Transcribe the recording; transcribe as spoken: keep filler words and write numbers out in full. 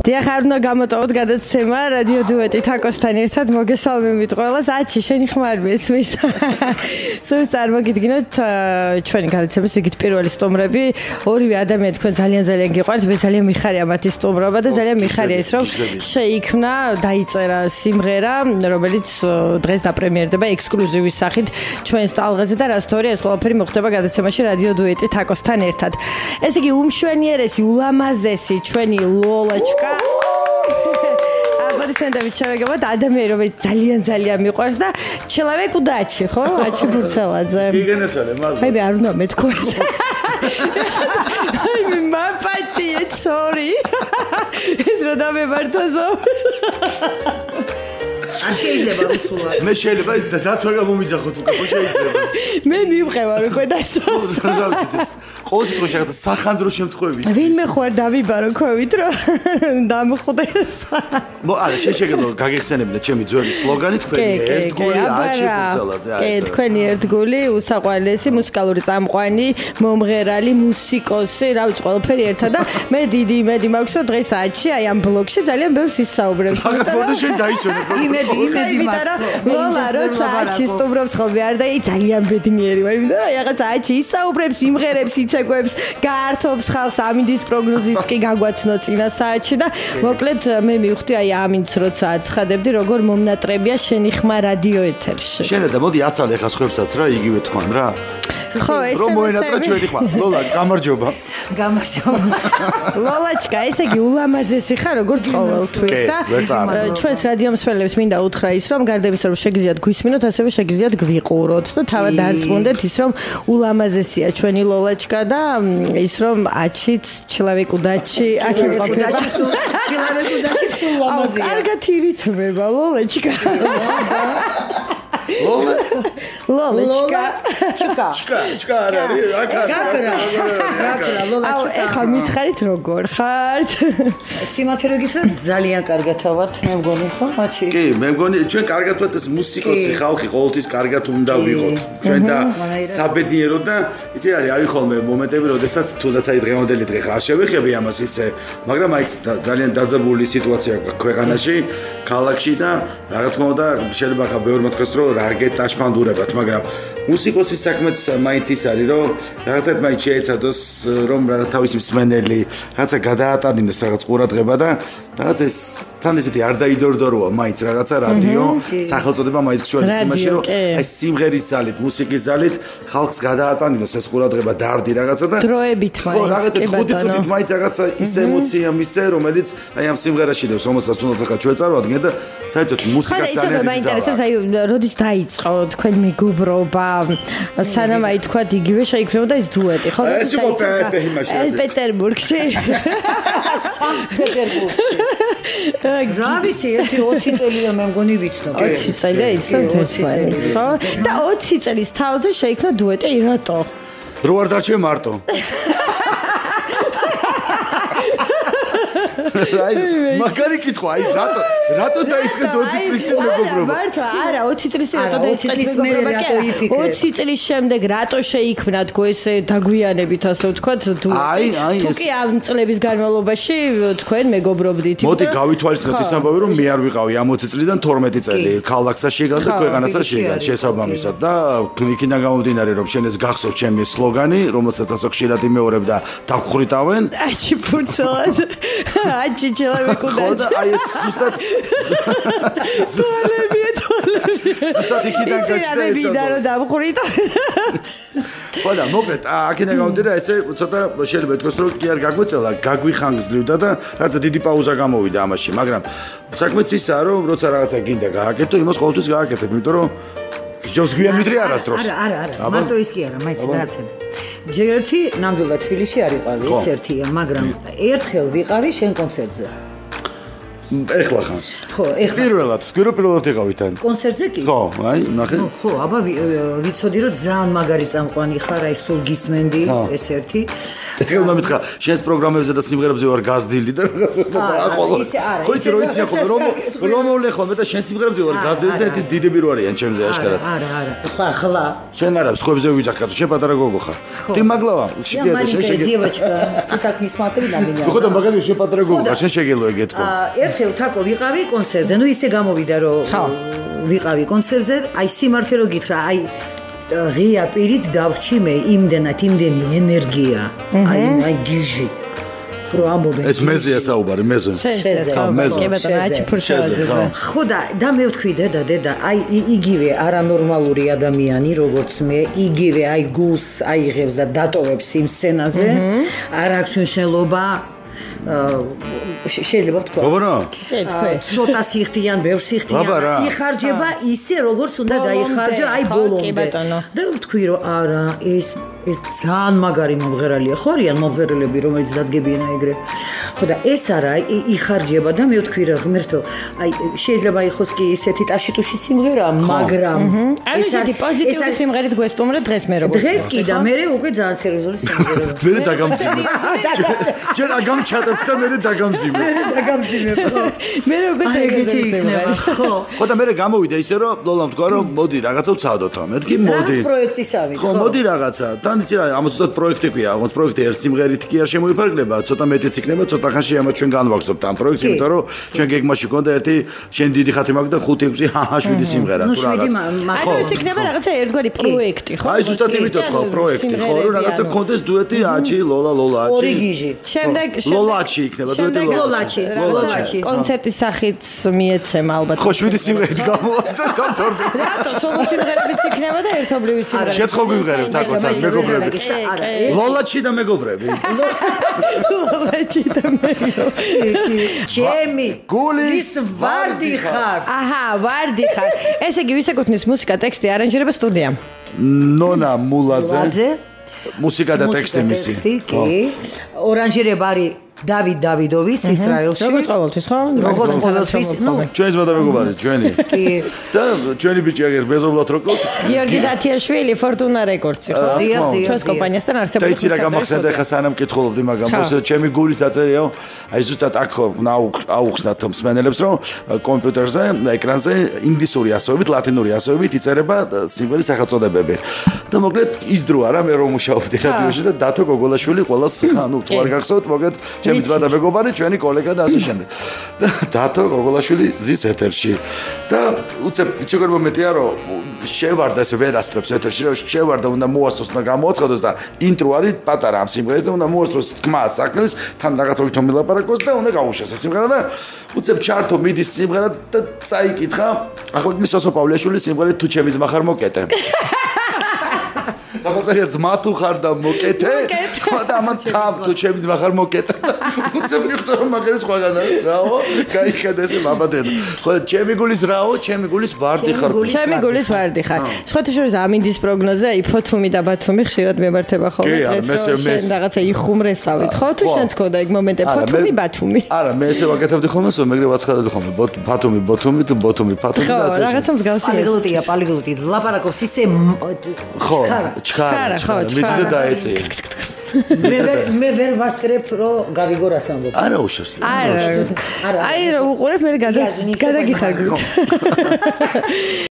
დიახ, არ უნდა გამოტოვოთ გადაცემა რადიო დუეტი თაკოსთან ერთად მოგესალმებით ყველას. აჩი, შენი ხმარი მესმის. სულს წარმოგიდგინოთ ჩვენი გადაცემის იგივე პირველი სტუმრები, ორივე ადამიანი თქვენ ძალიან ძალიან გიყვართ, მე ძალიან მიხარია მათი სტუმრობა და ძალიან მიხარია ის რომ შეიქმნა, დაიწერა სიმღერა, რომელიც დღეს დაპრემიერდება ექსკლუზივის სახით ჩვენს ტალღაზე და რა სტორია ეს ყველაფერი მოხდება გადაცემაში რადიო დუეტი თაკოსთან ერთად. ეს იგი უმშვენიერესი, ულამაზესი ჩვენი ლოლაჩკა. აბადისენდები ჩავეგებოთ ადამიანი რომელიც ძალიან ძალიან მიყვარს და ჩელავეკ უდაჩი, ხო? აჩი ბურცელაძე. გიგენაცალე, მაგრამ. აი, არ უნდა მეთქვა. აი, მე მაპატი, sorry. ეს რა დამებართაზო. არ შეიძლება რუსულად. მე შეიძლება ის დაცვა გამომიძახოთ უკვე, ხო შეიძლება. მე მივყევარ უკვე დასოს. ყოველ შემთხვევაში ახლა სახანძრო შემთხვევები. ვინმე ხوار დავიბარო ქვევით რომ დამხვდეს. მო არა, შეიძლება გაგიხსენებინეთ ჩემი ძველი სლოგანი თქვენი ერთგული აჩი ბურცელაძე აი ეს. თქვენი ერთგული უსაყვარლესი მუსიკალური წამყვანი, მომღერალი, მუსიკოსი, რა ვიცი ყველაფერი ერთად და მე დიდი იმედი მაქვს რომ დღეს აჩი აი ამ ბლოგში ძალიან ბევრს ისაუბრებს. მაგათ მოდე შენ დაისვენე. იმედი იმედი მაქვს. ლოლა როცა აჩი სტუმრობს ხოლმე არ და ი ძალიან ბედნიერი ვარ. იმიტომ რომ რაღაცა აჩი ისაუბრებს, იმღერებს, იცეკვებს, გაართობს ხალხს ამინდის პროგნოზიც კი გაგვაცნო წინა საათში და მოკლედ მე მივხვდი აი ამინდს როცა აცხადებდი როგორ მომნატრებია შენი ხმა რადიო ეთერში. შენ და მოდი აცალე ხა სხვებსაც რა იგივე თქვან რა. ხო, ეს რომ მოენატრა ჩვენი ხმა. ლოლა, გამარჯობა. გამარჯობა. ლოლაჩკა, ესე იგი ულამაზესი ხარ როგორც ყოველთვის და ჩვენს რადიო მსმენელებს მინდა უთხრა ის რომ გარდაvis რომ შეგიძლიათ გვისმინოთ, ასევე შეგიძლიათ გვიყუროთ და თავად დარწმუნდეთ ის რომ ულამაზესია ჩვენი ლოლაჩკა და ის რომ აჩიც ჩლავეკუდაჩი აქ ყოფილა. ჩლავეკუდაჩი სულ ულამაზია. კარგად ირითმება ლოლაჩკა. ლოლა ლოლაჩკა. ჩიკა. ჩკა, ჩკა არა, აკა. გაკრა, ლოლა ჩიკა. ახლა მითხარით როგორ ხართ? სიმართლე გითხრა ძალიან კარგად ვართ, მე მგონი ხო, მაჩი? კი, მე მგონი ჩვენ კარგად ვართ ეს მუსიკოსი ხალხი ყოველთვის კარგად უნდა ვიყოთ. ჩვენ და საბედნიეროდ და იცი არის არის ხოლმე მომენტები, როდესაც თუნდაც აი დღევანდელი დღე ხარ შევეხები ამას ისე, მაგრამ აი ძალიან დაძაბული სიტუაცია ქვეყანაში, ქალაქში და რა თქმა უნდა შეიძლება ხა ბევრმა თქვას რომ რა გეტაშფანდურებათ, მაგრამ მუსიკოსის საქმეც მაინც ის არის რომ რაღაცა მაინც შეეცადოს რომ რა თავისი მსმენელი რაღაცა გადაატანინოს რაღაც ყურადღება და რაღაც ეს თან ესეთი არ დაიდორდოროა მაინც რაღაცა რადიო სახელწოდება მაინც გშუალეს იმაში რომ აი სიმღერის ზალით, მუსიკის ზალით ხალხს გადაატანინოს ეს ყურადღება დარდი რაღაცა და დროებით მაინც ხო რაღაცა ხუთი წუთით მაინც რაღაცა ის ემოცია მისცე რომელიც აი ამ სიმღერაში დევს რომელსაც თუნდაც ახლა ჩვენ წარვადგენ და საერთოდ მუსიკას ძალიან მაინტერესებს აი როდის დაიწყო თქვენ მეგობრობა სანამ აი თქვა იგივე შეიქმნებოდა ეს დუეტი ხო ეს იყო იმაში პეტერბურგში სანქტ-პეტერბურგში რა ვიცი ერთი ოცი წელია მე მგონი ვიცნობ ოცი წელია იცნობ ერთმანეთს ხო და ოცი წელის თავზე შეიქმნა დუეტი რატო რო არ დარჩე მარტო აი მაგარი კითხვა აი რატო რატო დაიწყეთ ოცი წლის წინ მეგობრობა მართლა არა ოცი წლის წინ რატო დაიწყეთ მეგობრობა ოცი წლის შემდეგ რატო შეიქმნა თქო ესე დაგვიანებით ასე ვთქვათ თუ თუ კი ამ წლების განმავლობაში თქვენ მეგობრობდით მოდი გავითვალისწინოთ ის ამბავი რომ მე არ ვიყავი ამ ოცი წლიდან თორმეტი წელი ქალაქსა შეგალ და ქვეყანასა შეგალ შესაბამისად და იქიდან გამომდინარე რომ შენ ეს გახსოვს ჩემი სლოგანი რომელსაც ასე ხშირად იმეორებ და დაგხვრიტავენ აჩი ბურცელაძე აჩი ჩელავეკუდაჩი აი ეს ზუსტად ზუსტად ზუსტად იქიდან გაჩნდა ეს ვიდა რომ დამხვრიტა ხო და მოკლედ აქედან გამომდინარე ესე ცოტა შეიძლება ითქვას რომ კი არ გაგვეწელა გაგვიხანგძლივდა და რაღაცა დიდი პაუზა გამოვიდა ამაში მაგრამ საქმეც ისაა რომ როცა რაღაცა გინდა გააკეთო იმას ყოველთვის გააკეთებ იმიტომ რომ ჯობს გვიან ვიდრე არასდროს არა არა არა მარტო ის კი არა მაინც დააცემ ჯერ ერთი ნამდვილად თბილისში არ იყავი ეს ერთია მაგრამ ერთხელ ვიყავი შენ კონცერტზე ეხლა ხანს. ხო, ეხლა. პირველად, სკვირო პირველად იყავით ან. კონცერტზე კი? ხო, აი, ნახე. ხო, აბა ვიცოდი რომ ძალიან მაგარი წამყვანი ხარ, აი სულ გისმენდი, ეს ერთი. ეხლა უნდა მითხრა, შენს პროგრამებზე და სიმღერებზე ვარ გაზრდილი და რაღაცა და აყოლო. ხო იცი რო იცი ახლა რომ რომ მოვლე ხოლმე და შენ სიმღერებზე ვარ გაზრდილი და ერთი დიდები რო არიან ჩემზე აშკარად. არა, არა. ხო, ახლა. შენ არა, სხვებზე ვიჯახკატო, შენ პატარა გოგო ხარ. Ты могла, შეგეძლო შენ შეგეძლო. девочка, ты так не смотри на меня. ხო და მაგაზე შენ პატარა გოგო ხარ, შენ შეგეძლო ეგეთქო. ერთხელ თაკო ვიყავი კონცერტზე, ну ისე გამოვიდა რომ ვიყავი კონცერტზე, აი სიმართლე რო გითხრა, აი ღია პირით დავრჩი მე იმდენად იმდენი ენერგია, აი აი გიჟი. რო ამბობენ. ეს მეზეა საუბარი, მეზო. შეზე. ხო, მეზო. კი ბატონო, აჩი ფურჩაზე. ხო და და მე ვთქვი დედა, დედა, აი იგივე არანორმალური ადამიანი, როგორც მე, იგივე აი გულს აიღებს და დატოვებს იმ სცენაზე. არ აქვს მნიშვნელობა შეიძლება ვთქვა. გოგონა? ცოტა სიხდიან, ბევრ სიხდიან. იხარჯება ისე, როგორც უნდა გაიხარჯა, აი ბოლომდე. და ვთქვი რომ არა, ეს ეს ძალიან მაგარი მომღერალია. ხო არიან მომღერალები, რომელიც დადგებიან ეგრე. ხო და ეს არა, იხარჯება და მე ვთქვი რა ღმერთო, აი შეიძლება იყოს კი ესეთი ტაშიტუში სიმღერა, მაგრამ ეს ესეთი პოზიტიური სიმღერით გვესტუმრე დღეს მე როგორ. დღეს კი და მე უკვე ძალიან სერიოზული სიმღერაა. მე დაგამძიმე. ჯერ აგამჩატებ და მე დაგამძიმე. მე დაგამძიმე. მე უკვე ეგეთი იქნება. ხო. ხო და მე გამოვიდა ისე რომ ლოლამ თქვა რომ მოდი რაღაცა ვცადოთ ამ. მეთქი მოდი. რაღაც პროექტისავით. ხო, მოდი რაღაცა. თან იცი რა, ამას ცოტა პროექტი ქვია, ამას პროექტი ერთ სიმღერით კი არ შემოიფარგლება, ცოტა მეტიც იქნება, ცოტა ხანში ამას ჩვენ განვაგზობთ ამ პროექტს, იმიტომ რომ ჩვენ გეგმაში გქონდა ერთი შენ დიდი ხათი მაქვს და ხუთი ექვსი შვიდი სიმღერა თუ რაღაც. ხო, ეს იქნება რაღაცა ერთგვარი პროექტი, ხო? აი ზუსტად იმიტომ ხო, პროექტი, ხო, რომ რაღაცა გქონდეს დუეტი აჩი, ლოლა, ლოლა, აჩი. ორი გიჟი. შემდეგ ლოლაჩი იქნება, დუეტი ლოლაჩი. ლოლაჩი. კონცერტის სახით მიეცემა ალბათ. ხო, შვიდი სიმღერით გამოვიდა და თორდი. რატო სოლო სიმღერებიც იქნება და ერთობლივი სიმღერა. შეცხო გვიმღერებთ აკოცა მეგობრები. ლოლაჩი და მეგობრები. ლოლაჩი და მეგობრები. ჩემი გულის ვარდი ხარ. აჰა, ვარდი ხარ. ესე იგი ვისეკუთვნის მუსიკა, ტექსტი, არანჟირება სტუდია. ნონა მულაძე. მუსიკა და ტექსტი მისი. ტექსტი კი. ორანჟირება არის დავით დავიდოვიც ისრაელში. როგორც ყოველთვის, ხო? როგორც ყოველთვის, ნუ ჩვენი ძმა და მეგობარი, ჩვენი. კი. და ჩვენი ბიჭი აგერ ბეზობლად როკოთ. გიორგი დათიაშვილი, ფორტუნა რეკორდსი, ხო? დიახ, დიახ. ჩვენს კომპანიასთან არსებული. და იცი რა გამახსენდა ხა სანამ კითხულობდი, მაგრამ ჩემი გულის აწერიო, აი ზუსტად აქ აუხსნათ მსმენელებს, რომ კომპიუტერზე, ეკრანზე ინგლისური ასოებით, ლათინური ასოებით იწერება სიმღერის სახელწოდებები. და მოკლედ ის დრო არა მე რომ მუშაობდი რადიოში და დათო გოგოლაშვილი ყოველს ხა ნუ თუ არ გახსოვთ, მოკლედ ჩემი ძმა და მეგობარი, ჩვენი კოლეგა და ასე შემდეგ. და დათო გოგოლაშვილი ზის ეთერში. და უცებ ვიჩეგერ მომენტია რომ შევარდა ეს ვერასწრებს ეთერში, რომ შევარდა უნდა მოასწროს და გამოაცხადოს და ინტრო არის პატარა ამ სიმღერას და უნდა მოასწროს თქმა საქმეს, თან რაღაცა ვითომ მილაპარაკოს და უნდა გაუშვეს ეს სიმღერა და უცებ ჩართო მიდის სიმღერა და წაიკითხა ახლა მის სოსო პავლეშვილის სიმღერით თუ ჩემი ძმა ხარ მოკეტე. რაღაცა ძმა თუ ხარ და მოკეთე, ხო და ამან თავ თუ ჩემი ძმა ხარ მოკეთე. უცებ მიხდო რომ მაგარი სხვაგან არის, რაო? გაიხედა ესე მამადედა. ხო და ჩემი გულის რაო, ჩემი გულის ვარდი ხარ. ჩემი გულის ვარდი ხარ. სხვათა შორის ამინდის პროგნოზა, აი ფოთუმი და ბათუმი ხშირად მემართება ხოლმე დღეს რომ შენ რაღაცა იხუმრესავით, ხო? თუ შენც ქონდა ეგ მომენტი, ფოთუმი, ბათუმი. არა, მე ესე ვაკეთებდი ხოლმე, სულ მეგრე ვაცხადებდი ხოლმე, ბათუმი, ბოთუმი თუ ბოთუმი, ფათუმი და ასე. ხო, რაღაცა მსგავსი. პოლიგლოტია, პოლიგლოტი. ლაპარაკობს ისე ხო, ჩქარა, ხო, მიდი და დაეწია. მე ვერ მე ვერ ვასწრებ რომ გავიგო რას ამბობ. არა უშავს. არა. აი რომ უყურებ მე გადაგითარგმნით.